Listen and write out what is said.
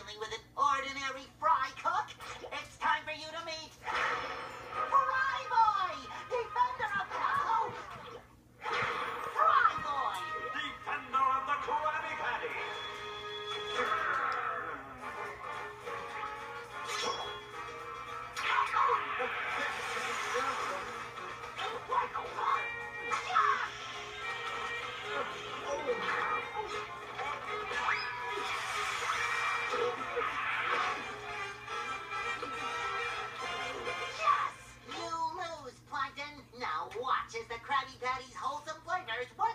dealing with an ordinary fry cook. It's time for you to meet Fry Boy, defender of Tahoe. Fry Boy, Defender of the Krabby Patty! Yes! You lose, Plankton. Now watch as the Krabby Patty's wholesome flavors work